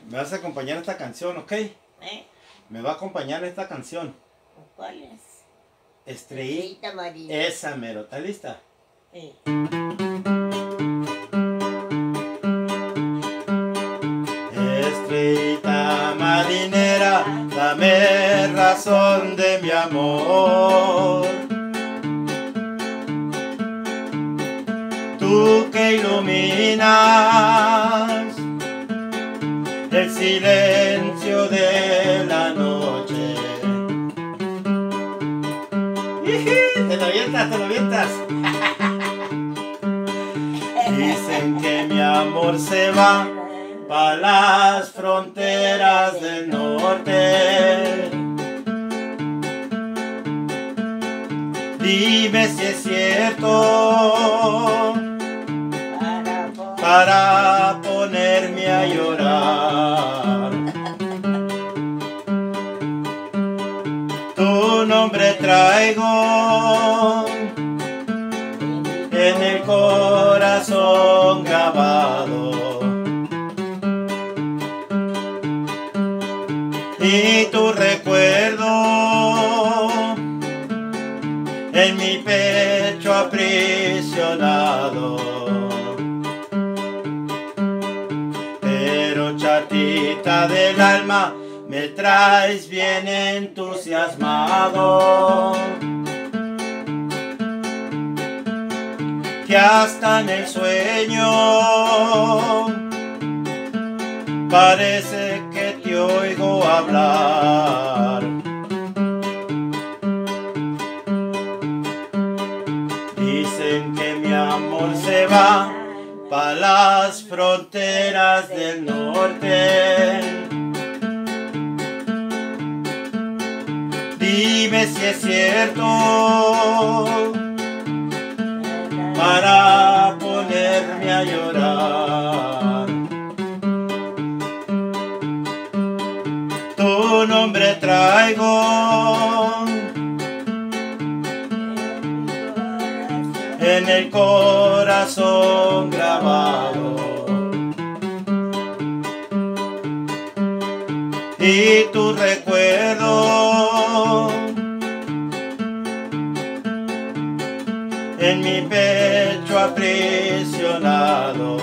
Me vas a acompañar esta canción, ¿ok? Me va a acompañar esta canción. ¿Cuál es? Estrellita marinera. Esa mero, ¿está lista? Sí. Estrellita marinera, dame razón de mi amor. Tú que iluminas el silencio de la noche. Te lo avientas, te lo avientas. Dicen que mi amor se va pa' las fronteras del norte. Dime si es cierto para ponerme a llorar. Tu nombre traigo en el corazón grabado, y tu recuerdo en mi pecho aprisionado. Pero chatita del alma, me traes bien entusiasmado, que hasta en el sueño parece que te oigo hablar. Dicen que mi amor se va pa' las fronteras del norte. Dime si es cierto para ponerme a llorar. Tu nombre traigo en el corazón grabado, y tu recuerdo en mi pecho aprisionado.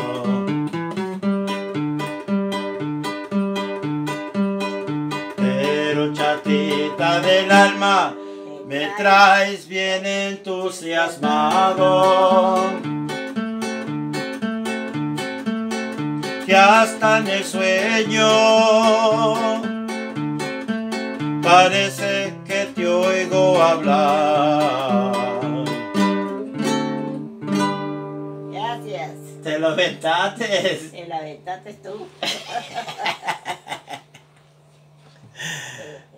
Pero chatita del alma, me traes bien entusiasmado, que hasta en el sueño parece que te oigo hablar. Gracias. Te lo aventaste. Te la aventaste tú.